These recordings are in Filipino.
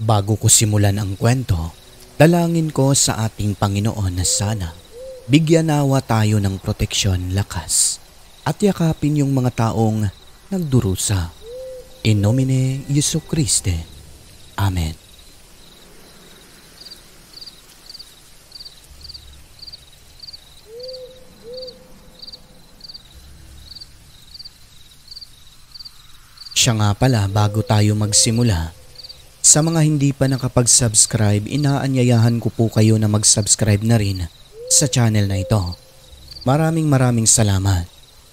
Bago ko simulan ang kwento, dalangin ko sa ating Panginoon na sana bigyan nawa tayo ng proteksyon, lakas at yakapin yung mga taong nagdurusa. In nomine Jesu Christe. Amen. Siya nga pala, bago tayo magsimula, sa mga hindi pa nakapag-subscribe, inaanyayahan ko po kayo na mag-subscribe na rin sa channel na ito. Maraming salamat.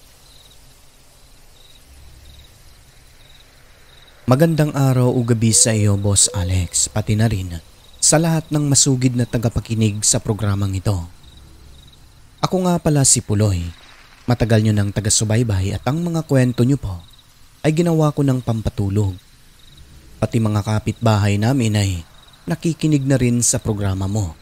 Magandang araw o gabi sa iyo, Boss Alex, pati na rin sa lahat ng masugid na tagapakinig sa programang ito. Ako nga pala si Puloy. Matagal nyo ng taga-subaybay at ang mga kwento nyo po ay ginawa ko ng pampatulog. Pati mga kapitbahay namin ay nakikinig na rin sa programa mo.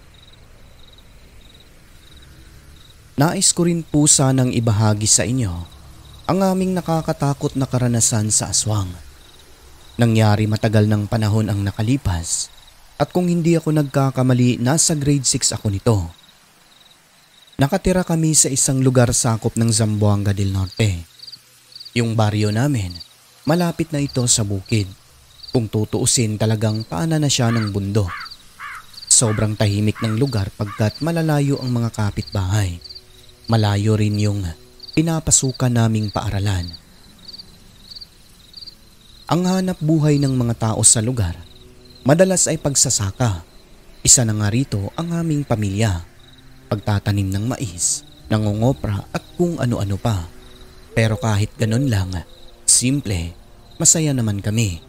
Nais ko rin po sanang ibahagi sa inyo ang aming nakakatakot na karanasan sa aswang. Nangyari matagal ng panahon ang nakalipas at kung hindi ako nagkakamali, nasa grade 6 ako nito. Nakatira kami sa isang lugar sakop ng Zamboanga del Norte. Yung baryo namin, malapit na ito sa bukid. Kung tutuusin, talagang paanan na siya ng bundok. Sobrang tahimik ng lugar pagkat malalayo ang mga kapitbahay. Malayo rin yung pinapasukan naming paaralan. Ang hanap buhay ng mga tao sa lugar, madalas ay pagsasaka. Isa na nga rito ang aming pamilya. Pagtatanim ng mais, nangongopra at kung ano-ano pa. Pero kahit ganun lang, simple, masaya naman kami.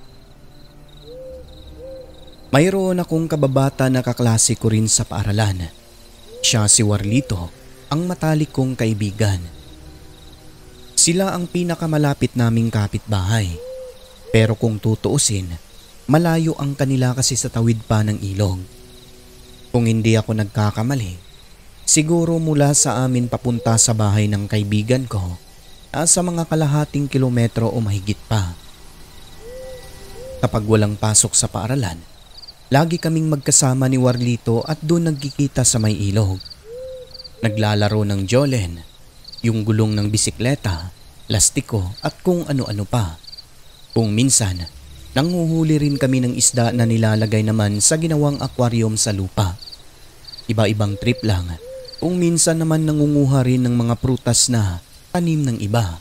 Mayroon akong kababata na kaklase ko rin sa paaralan. Siya si Warlito, ang matalik kong kaibigan. Sila ang pinakamalapit naming kapitbahay. Pero kung tutuusin, malayo ang kanila kasi sa tawid pa ng ilog. Kung hindi ako nagkakamali, siguro mula sa amin papunta sa bahay ng kaibigan ko, sa mga kalahating kilometro o mahigit pa. Kapag walang pasok sa paaralan, lagi kaming magkasama ni Warlito at doon nagkikita sa may ilog. Naglalaro ng jolen, yung gulong ng bisikleta, lastiko at kung ano-ano pa. Kung minsan, nanguhuli rin kami ng isda na nilalagay naman sa ginawang aquarium sa lupa. Iba-ibang trip lang, kung minsan naman nangunguha rin ng mga prutas na tanim ng iba.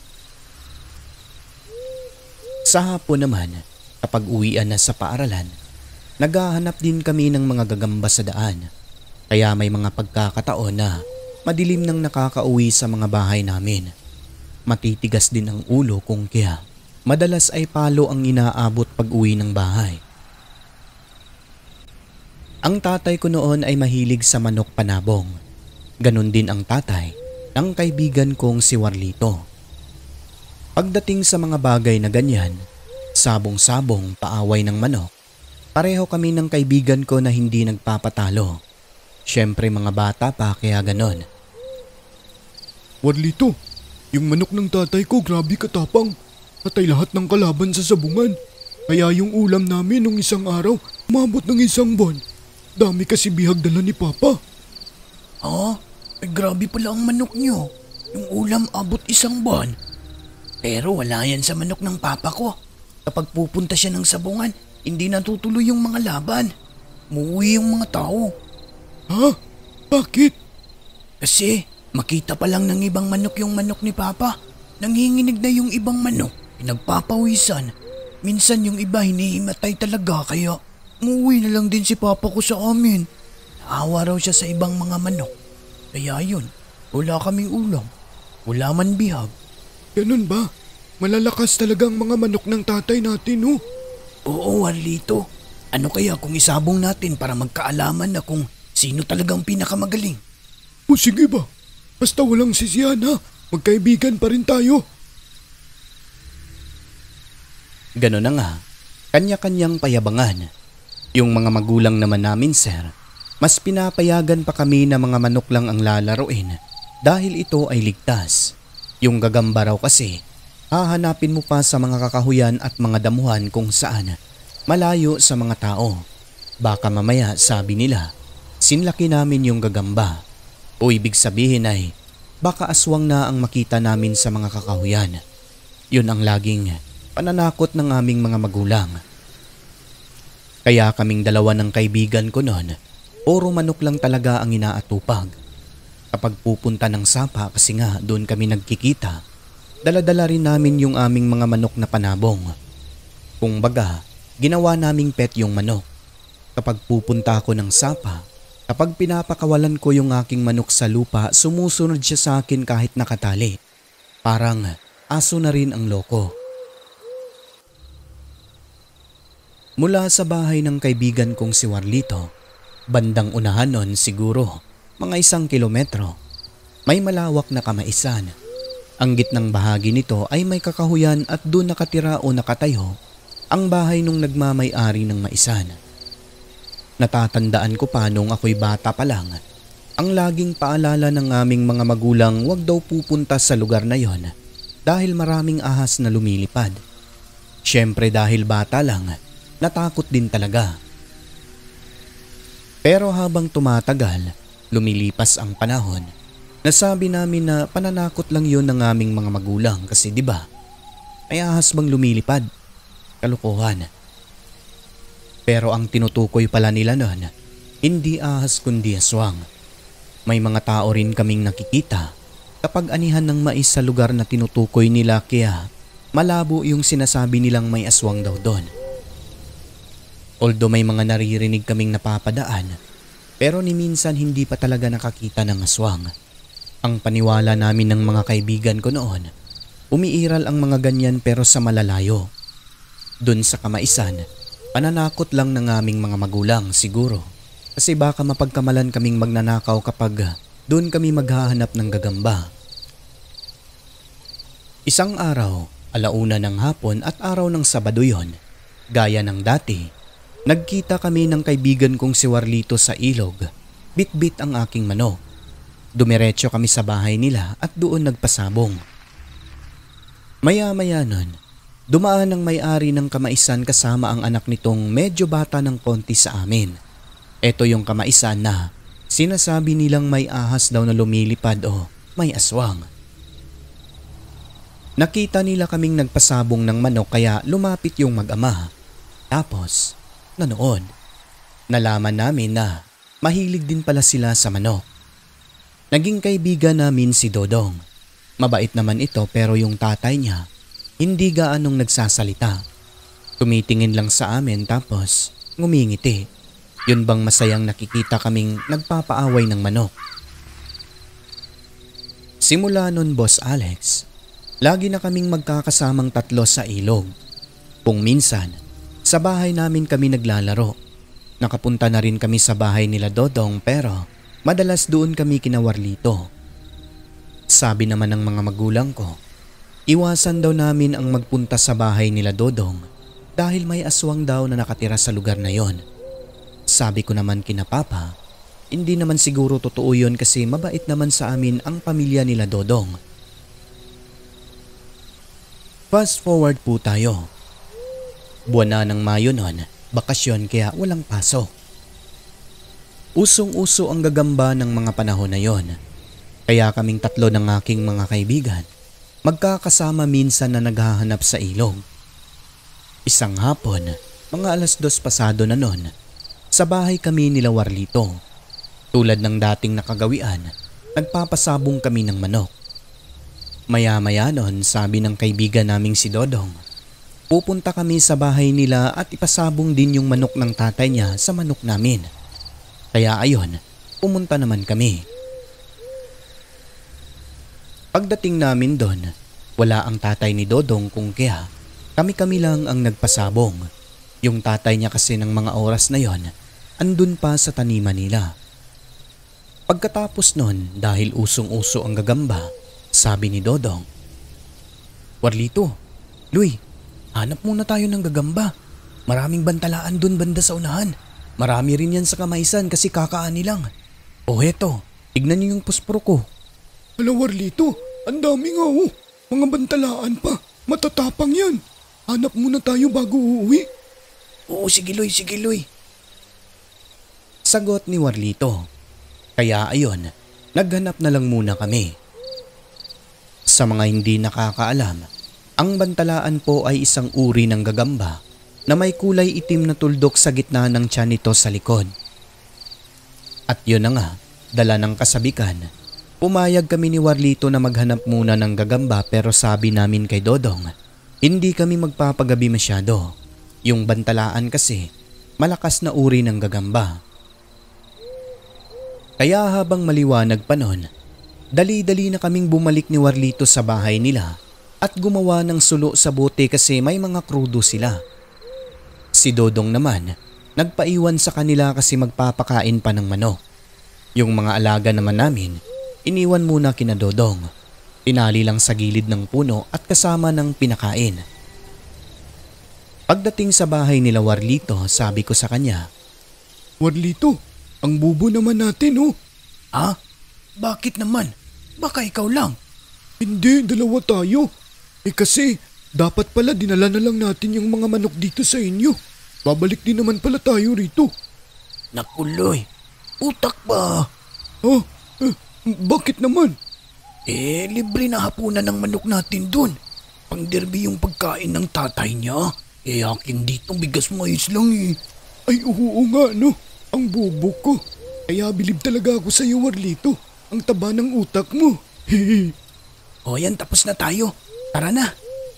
Sa hapon naman, kapag uwian na sa paaralan, naghahanap din kami ng mga gagamba sa daan. Kaya may mga pagkakataon na madilim nang nakakauwi sa mga bahay namin. Matitigas din ang ulo kung kaya madalas ay palo ang inaabot pag uwi ng bahay. Ang tatay ko noon ay mahilig sa manok panabong. Ganon din ang tatay ng kaibigan kong si Warlito. Pagdating sa mga bagay na ganyan, sabong-sabong, paaway ng manok, pareho kami ng kaibigan ko na hindi nagpapatalo. Siyempre mga bata pa kaya ganon. Warlito, yung manok ng tatay ko grabe katapang. Patay lahat ng kalaban sa sabungan. Kaya yung ulam namin nung isang araw, umabot ng 1 buwan. Dami kasi bihag dala ni Papa. Grabe pala ang manok nyo. Yung ulam abot 1 buwan. Pero wala yan sa manok ng papa ko. Kapag pupunta siya ng sabungan, hindi natutuloy yung mga laban. Umuwi yung mga tao. Ha? Bakit? Kasi makita pa lang ng ibang manok yung manok ni Papa. Nanginginig na yung ibang manok. Pinagpapawisan. Minsan yung iba hinihimatay talaga kaya umuwi na lang din si Papa ko sa amin. Naawa raw siya sa ibang mga manok. Kaya yun, wala kaming ulam. Wala man bihag. Ganun ba? Malalakas talaga ang mga manok ng tatay natin, oh. Oo, Warlito. Ano kaya kung isabong natin para magkaalaman na kung sino talagang pinakamagaling? O sige ba? Basta walang sisiyan ha. Magkaibigan pa rin tayo. Ganon na nga, kanya-kanyang payabangan. Yung mga magulang naman namin, sir, mas pinapayagan pa kami na mga manok lang ang lalaruin dahil ito ay ligtas. Yung gagamba raw kasi, hahanapin mo pa sa mga kakahuyan at mga damuhan kung saan malayo sa mga tao. Baka mamaya sabi nila, sinlaki namin yung gagamba. O ibig sabihin ay, baka aswang na ang makita namin sa mga kakahuyan. Yun ang laging pananakot ng aming mga magulang. Kaya kaming dalawa ng kaibigan ko noon, puro manok lang talaga ang inaatupag. Kapag pupunta ng sapa kasi nga doon kami nagkikita, dala-dala rin namin yung aming mga manok na panabong. Kung baga, ginawa naming pet yung manok. Kapag pupunta ako ng sapa, kapag pinapakawalan ko yung aking manok sa lupa, sumusunod siya sa akin kahit nakatali. Parang aso na rin ang loko. Mula sa bahay ng kaibigan kong si Warlito, bandang unahan nun siguro, mga 1 kilometro, may malawak na kamaisan. Ang gitnang bahagi nito ay may kakahuyan at doon nakatira o nakatayo ang bahay nung nagmamay-ari ng maisan. Natatandaan ko pa nung ako'y bata pa lang, ang laging paalala ng aming mga magulang wag daw pupunta sa lugar na yon dahil maraming ahas na lumilipad. Siyempre dahil bata lang, natakot din talaga. Pero habang tumatagal, lumilipas ang panahon, nasabi namin na pananakot lang yon ng aming mga magulang kasi 'di ba? May ahas bang lumilipad? Kalokohan. Pero ang tinutukoy pala nila noon, hindi ahas kundi aswang. May mga tao rin kaming nakikita kapag anihan ng mais sa lugar na tinutukoy nila kaya malabo yung sinasabi nilang may aswang daw doon. Although may mga naririnig kaming napapadaan, pero ni minsan hindi pa talaga nakakita ng aswang. Ang paniwala namin ng mga kaibigan ko noon, umiiral ang mga ganyan pero sa malalayo. Doon sa kamaisan, pananakot lang ng aming mga magulang siguro. Kasi baka mapagkamalan kaming magnanakaw kapag doon kami maghahanap ng gagamba. Isang araw, 1:00 ng hapon at araw ng Sabado yon, gaya ng dati, nagkita kami ng kaibigan kong si Warlito sa ilog. Bit-bit ang aking manok. Dumiretso kami sa bahay nila at doon nagpasabong. Maya-maya nun, dumaan ang may-ari ng kamaisan kasama ang anak nitong medyo bata ng konti sa amin. Ito yung kamaisan na sinasabi nilang may ahas daw na lumilipad o may aswang. Nakita nila kaming nagpasabong ng manok kaya lumapit yung mag-ama. Tapos, nanood. Nalaman namin na mahilig din pala sila sa manok. Naging kaibigan namin si Dodong. Mabait naman ito pero yung tatay niya hindi gaanong nagsasalita. Tumitingin lang sa amin tapos ngumingiti. Yun bang masayang nakikita kaming nagpapaaway ng manok. Simula nun, Boss Alex, lagi na kaming magkakasamang 3 sa ilog. Kung minsan, sa bahay namin kami naglalaro. Nakapunta na rin kami sa bahay nila Dodong pero madalas doon kami kina Warlito. Sabi naman ng mga magulang ko, iwasan daw namin ang magpunta sa bahay nila Dodong dahil may aswang daw na nakatira sa lugar na yon. Sabi ko naman kina Papa, hindi naman siguro totoo yun kasi mabait naman sa amin ang pamilya nila Dodong. Fast forward po tayo. Buwan na ng Mayo nun, bakasyon kaya walang pasok. Usong-uso ang gagamba ng mga panahon na yon. Kaya kaming 3 ng aking mga kaibigan, magkakasama minsan na naghahanap sa ilog. Isang hapon, mga 2:00 pasado na nun, sa bahay kami nila Warlito. Tulad ng dating nakagawian, nagpapasabong kami ng manok. Maya-maya nun, sabi ng kaibigan naming si Dodong, pupunta kami sa bahay nila at ipasabong din yung manok ng tatay niya sa manok namin. Kaya ayon, pumunta naman kami. Pagdating namin doon, wala ang tatay ni Dodong kung kaya kami-kami lang ang nagpasabong. Yung tatay niya kasi ng mga oras na yon, andun pa sa taniman nila. Pagkatapos nun, dahil usong-uso ang gagamba, sabi ni Dodong, Warlito, Luy, hanap muna tayo ng gagamba. Maraming bantalaan dun banda sa unahan. Marami rin yan sa kamaisan kasi kakaani lang. O heto, tignan niyo yung pusporo ko. Ala Warlito, ang dami nga oh. Mga bantalaan pa, matatapang yan. Hanap muna tayo bago uuwi. Oo, sige Loy, sige Loy. Sagot ni Warlito. Kaya ayon, naghanap na lang muna kami. Sa mga hindi nakakaalam, ang bantalaan po ay isang uri ng gagamba na may kulay itim na tuldok sa gitna ng tiyan nito sa likod. At yun na nga, dala ng kasabikan, pumayag kami ni Warlito na maghanap muna ng gagamba pero sabi namin kay Dodong, hindi kami magpapagabi masyado. Yung bantalaan kasi, malakas na uri ng gagamba. Kaya habang maliwanag pa nun, dali-dali na kaming bumalik ni Warlito sa bahay nila at gumawa ng sulo sa bote kasi may mga krudo sila. Si Dodong naman, nagpaiwan sa kanila kasi magpapakain pa ng manok. Yung mga alaga naman namin, iniwan muna kina Dodong. Tinali lang sa gilid ng puno at kasama ng pinakain. Pagdating sa bahay nila Warlito, sabi ko sa kanya, Warlito, ang bubo naman natin oh. Ha? Bakit naman? Baka ikaw lang. Hindi, dalawa tayo. Kasi dapat pala dinala na lang natin yung mga manok dito sa inyo. Babalik din naman pala tayo rito. Naku Loy, utak ba? Oh, bakit naman? Libre na hapunan ng manok natin dun. Pang-derby yung pagkain ng tatay niya. Akin ditong bigas mais lang eh. Ay oo nga no, ang bubo ko. Kaya bilib talaga ako sa iyo Warlito. Ang taba ng utak mo. Hehe. O yan, tapos na tayo. Tara na.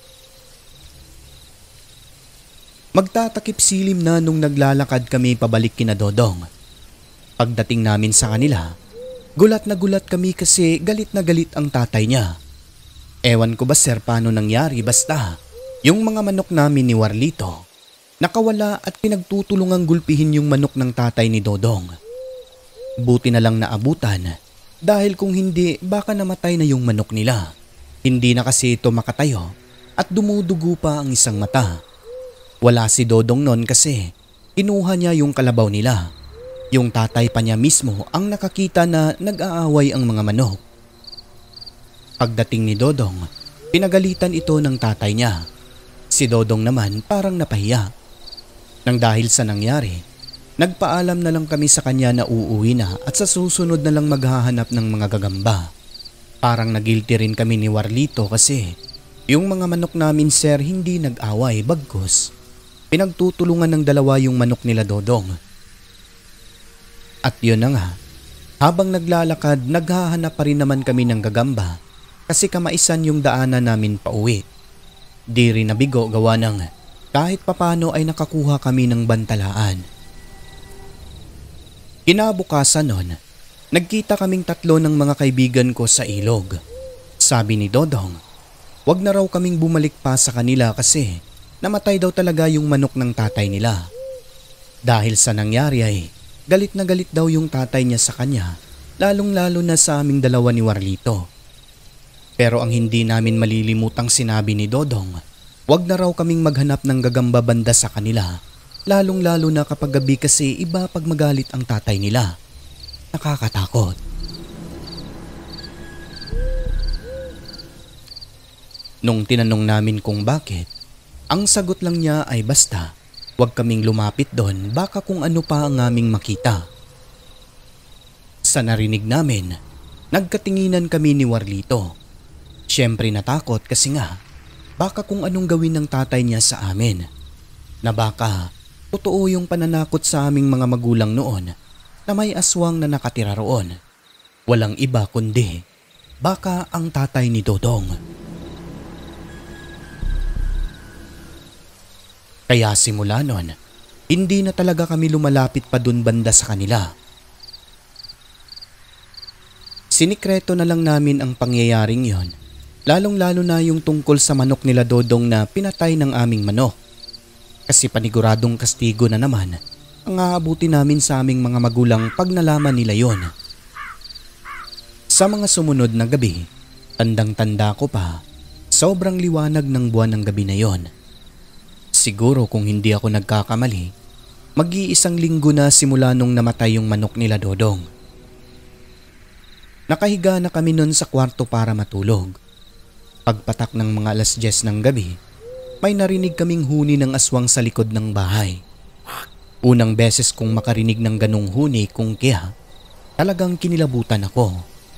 magtatakip silim na nung naglalakad kami pabalik kina Dodong. Pagdating namin sa kanila, gulat na gulat kami kasi galit na galit ang tatay niya. Ewan ko ba sir paano nangyari basta yung mga manok namin ni Warlito nakawala at pinagtutulungang gulpihin yung manok ng tatay ni Dodong. Buti na lang naabutan dahil kung hindi baka namatay na yung manok nila. Hindi na kasi ito makatayo at dumudugo pa ang isang mata. Wala si Dodong nun kasi kinuha niya yung kalabaw nila. Yung tatay pa niya mismo ang nakakita na nag-aaway ang mga manok. Pagdating ni Dodong, pinagalitan ito ng tatay niya. Si Dodong naman parang napahiya. Nang dahil sa nangyari, nagpaalam na lang kami sa kanya na uuwi na at sa susunod na lang maghahanap ng mga gagamba. Parang nagilty rin kami ni Warlito kasi yung mga manok namin sir hindi nag-away bagkus. Pinagtutulungan ng dalawa yung manok nila Dodong. At yun na nga, habang naglalakad naghahanap pa rin naman kami ng gagamba kasi kamaisan yung daanan namin pauwi. Di rin nabigo gawa ng kahit papano ay nakakuha kami ng bantalaan. Kinabukasan nun, nagkita kaming tatlo ng mga kaibigan ko sa ilog. Sabi ni Dodong, wag na raw kaming bumalik pa sa kanila kasi namatay daw talaga yung manok ng tatay nila. Dahil sa nangyari ay galit na galit daw yung tatay niya sa kanya, lalong-lalo na sa aming dalawa ni Warlito. Pero ang hindi namin malilimutang sinabi ni Dodong, wag na raw kaming maghanap ng gagamba banda sa kanila, lalong-lalo na kapag gabi kasi iba pag magalit ang tatay nila. Nakakatakot. Nung tinanong namin kung bakit, ang sagot lang niya ay basta, wag kaming lumapit doon baka kung ano pa ang aming makita. Sa narinig namin, nagkatinginan kami ni Warlito. Siyempre natakot kasi nga, baka kung anong gawin ng tatay niya sa amin. Na baka, totoo yung pananakot sa aming mga magulang noon na may aswang na nakatira roon. Walang iba kundi, baka ang tatay ni Dodong. Kaya simula nun, hindi na talaga kami lumalapit pa dun banda sa kanila. Sinikreto na lang namin ang pangyayaring yon, lalong-lalo na yung tungkol sa manok nila Dodong na pinatay ng aming manok. Kasi paniguradong kastigo na naman ang aabuti namin sa aming mga magulang pag nalaman nila yon. Sa mga sumunod na gabi, tandang-tanda ko pa, sobrang liwanag ng buwan ng gabi na yon. Siguro kung hindi ako nagkakamali, mag-iisang linggo na simula nung namatay yung manok nila Dodong. Nakahiga na kami nun sa kwarto para matulog. Pagpatak ng mga 10:00 ng gabi, may narinig kaming huni ng aswang sa likod ng bahay. Unang beses kong makarinig ng ganong huni kung kaya talagang kinilabutan ako.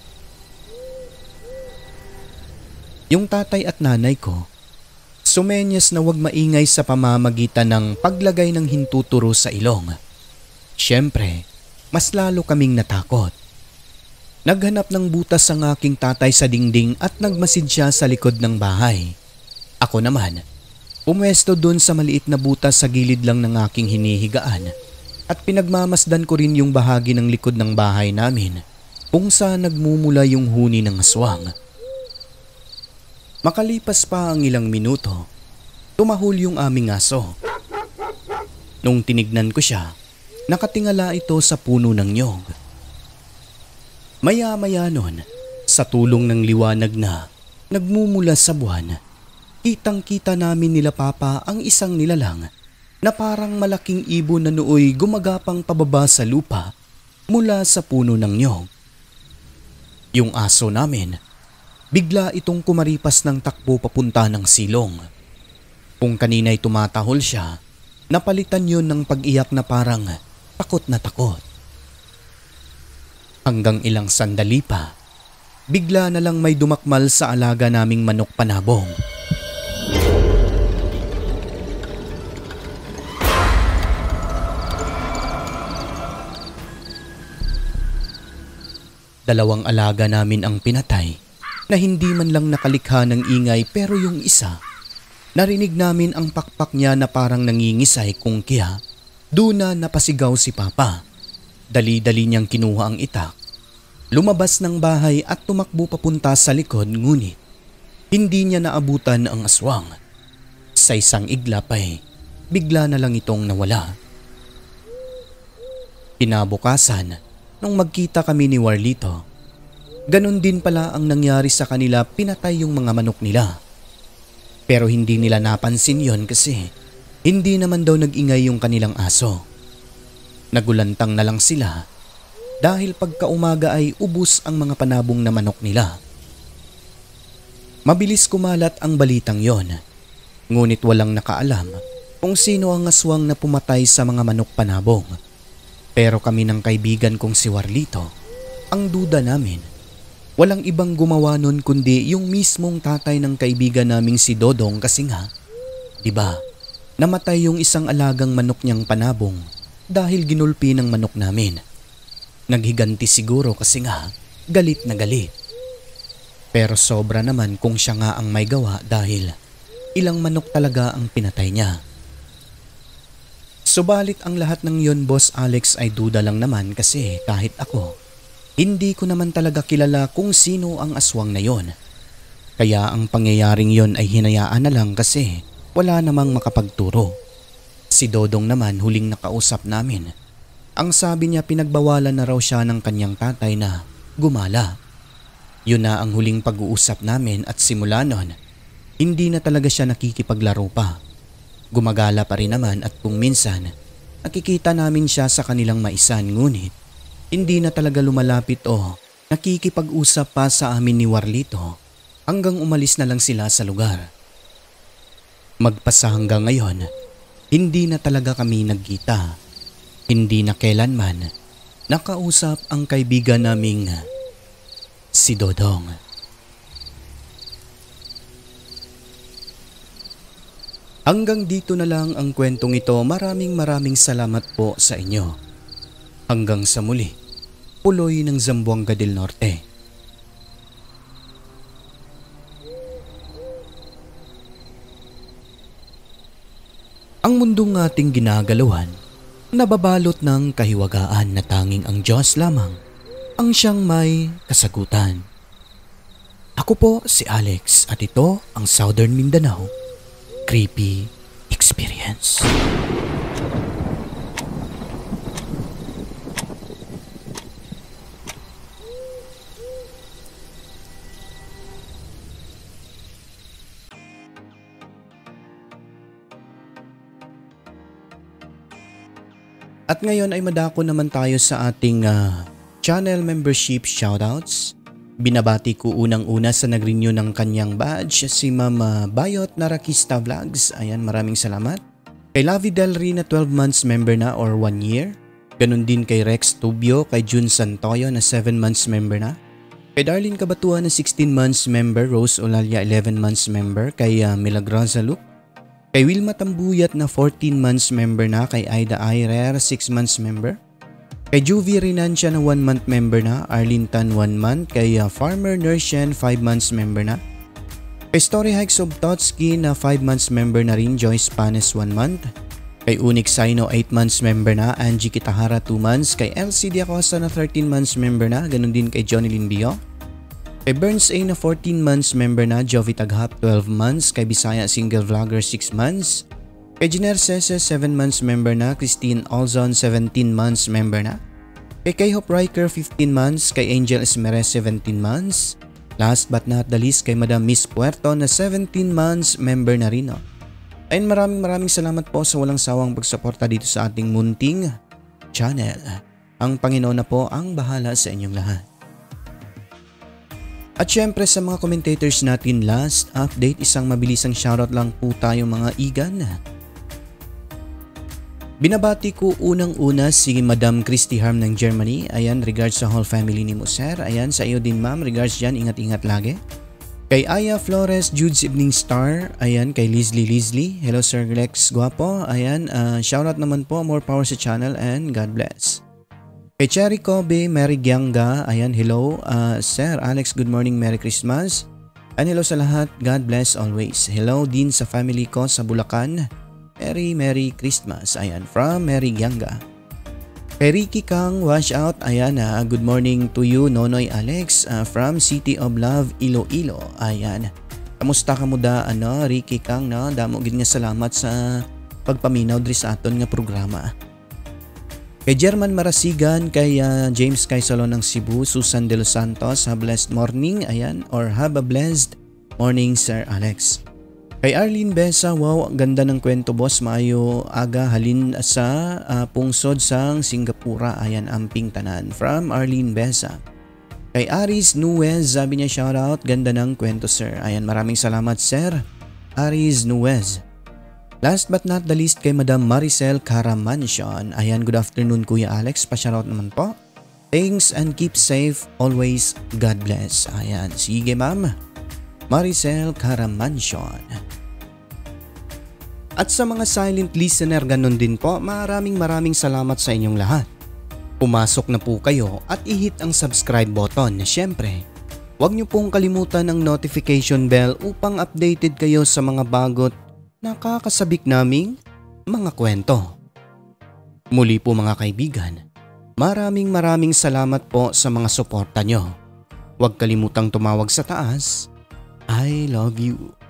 Yung tatay at nanay ko, sumenyas na wag maingay sa pamamagitan ng paglagay ng hintuturo sa ilong. Siyempre, mas lalo kaming natakot. Naghanap ng butas ang aking tatay sa dingding at nagmasid siya sa likod ng bahay. Ako naman, pumwesto doon sa maliit na butas sa gilid lang ng aking hinihigaan at pinagmamasdan ko rin yung bahagi ng likod ng bahay namin kung saan nagmumula yung huni ng aswang. Makalipas pa ang ilang minuto, tumahol yung aming aso. Nung tinignan ko siya, nakatingala ito sa puno ng nyog. Maya-maya nun, sa tulong ng liwanag na nagmumula sa buwan, kitang-kita namin nila Papa ang isang nilalang na parang malaking ibon na nooy gumagapang pababa sa lupa mula sa puno ng nyog. Yung aso namin, bigla itong kumaripas ng takbo papunta ng silong. Kung kanina'y tumatahol siya, napalitan yun ng pag-iyak na parang takot na takot. Hanggang ilang sandali pa, bigla na lang may dumakmal sa alaga naming manok panabong. Dalawang alaga namin ang pinatay na hindi man lang nakalikha ng ingay, pero yung isa, narinig namin ang pakpak niya na parang nangingisay kung kaya doon na napasigaw si Papa. Dali-dali niyang kinuha ang itak, lumabas ng bahay at tumakbo papunta sa likod, ngunit hindi niya naabutan ang aswang. Sa isang iglap ay bigla na lang itong nawala. Kinabukasan, nung magkita kami ni Warlito, ganon din pala ang nangyari sa kanila, pinatay yung mga manok nila. Pero hindi nila napansin yon kasi hindi naman daw nag-ingay yung kanilang aso. Nagulantang na lang sila dahil pagkaumaga ay ubos ang mga panabong na manok nila. Mabilis kumalat ang balitang yon, ngunit walang nakaalam kung sino ang aswang na pumatay sa mga manok panabong. Pero kami ng kaibigan kong si Warlito, ang duda namin, walang ibang gumawa nun kundi yung mismong tatay ng kaibigan naming si Dodong, kasi nga, diba, namatay yung isang alagang manok niyang panabong dahil ginulpi ng manok namin. Naghiganti siguro kasi nga galit na galit. Pero sobra naman kung siya nga ang may gawa dahil ilang manok talaga ang pinatay niya. Subalit ang lahat ng yon, Boss Alex, ay duda lang naman kasi kahit ako, hindi ko naman talaga kilala kung sino ang aswang na yon. Kaya ang pangyayaring yon ay hinayaan na lang kasi wala namang makapagturo. Si Dodong naman, huling nakausap namin, ang sabi niya pinagbawalan na raw siya ng kanyang tatay na gumala. Yun na ang huling pag-uusap namin at simula nun, hindi na talaga siya nakikipaglaro pa. Gumagala pa rin naman at kung minsan, nakikita namin siya sa kanilang maisan, ngunit hindi na talaga lumalapit o nakikipag-usap pa sa amin ni Warlito hanggang umalis na lang sila sa lugar. Magpasa hanggang ngayon, hindi na talaga kami nagkita. Hindi na kailanman nakausap ang kaibigan naming si Dodong. Hanggang dito na lang ang kwentong ito. Maraming salamat po sa inyo. Hanggang sa muli, Puloy ng Zamboanga del Norte. Ang mundong ating ginagalawan, nababalot ng kahiwagaan na tanging ang Diyos lamang ang siyang may kasagutan. Ako po si Alex at ito ang Southern Mindanao Creepy Experience. At ngayon ay madako naman tayo sa ating channel membership shoutouts. Binabati ko unang-una sa nag-renew ng kanyang badge, si Ma'am Bayot Narakista Vlogs. Ayan, maraming salamat. Kay Lavi Del Rey na 12 months member na or 1 year. Ganon din kay Rex Tubio, kay Jun Santoyo na 7 months member na. Kay Darlene Cabatuan na 16 months member, Rose Olalia 11 months member, kay Milagrosa Luke. Kay Wilma Tambuyat na 14 months member na, kay Aida Airer 6 months member. Kay Juvie Renancia na 1 month member na, Arlene Tan 1 month, kay Farmer Nershen 5 months member na. Kay Story Hikes of Totski na 5 months member na rin, Joyce Panes 1 month. Kay Unix Saino 8 months member na, Angie Kitahara 2 months, kay LCD Acosta na 13 months member na, ganun din kay Johnny Lindio. Kay Burns A na 14 months member na, Jovi Taghap 12 months, kay Bisaya Single Vlogger 6 months. Kay Jiner Sese 7 months member na, Christine Alzon 17 months member na. Kay Hope Riker 15 months, kay Angel Esmerez 17 months. Last but not the least kay Madam Miss Puerto na 17 months member na rin. Ayun, maraming salamat po sa walang sawang pagsuporta dito sa ating munting channel. Ang Panginoon na po ang bahala sa inyong lahat. At syempre sa mga commentators natin, last update, isang mabilisang shoutout lang po tayo mga igan. Binabati ko unang-una si Madam Christy Harm ng Germany. Ayan, regards sa whole family ni Muser. Ayan, sa iyo din ma'am, regards dyan, ingat-ingat lagi. Kay Aya Flores, Jude's Evening Star. Ayan, kay Leslie. Hello Sir Lex Guapo. Ayan, shoutout naman po, more power sa channel and God bless. Kay Cherry Kobe, Mary Gyanga. Ayan, hello. Sir Alex, good morning, Merry Christmas. And hello sa lahat, God bless always. Hello din sa family ko sa Bulacan. Merry Christmas. Ayan, from Mary Gyanga. Kay Ricky Kang, wash out. Ayan, good morning to you, Nonoy Alex, from City of Love, Iloilo. Ayan. Kamusta ka mo da, Ricky Kang, no? Damo gid nga salamat sa pagpaminaw diri sa aton nga programa. Kay German Marasigan, kay James Kaisalon ng Cebu, Susan De Los Santos, blessed morning. Ayan, or have a blessed morning, Sir Alex. Kay Arlene Besa, wow, ganda ng kwento boss, maayo aga halin sa pungsod sang Singapura. Ayan, amping tanan. From Arlene Besa. Kay Aris Nuez, sabi niya shoutout, ganda ng kwento sir. Ayan, maraming salamat sir Aris Nuez. Last but not the least kay Madam Maricel Caramansion. Ayan, good afternoon Kuya Alex, pa-shoutout naman po. Thanks and keep safe always, God bless. Ayan, sige ma'am Maricel Caramansion. At sa mga silent listener, ganun din po, maraming salamat sa inyong lahat. Pumasok na po kayo at i-hit ang subscribe button. Siyempre, huwag niyo pong kalimutan ang notification bell upang updated kayo sa mga bagot nakakasabik naming mga kwento. Muli po mga kaibigan, maraming salamat po sa mga suporta nyo. Huwag kalimutang tumawag sa taas. I love you.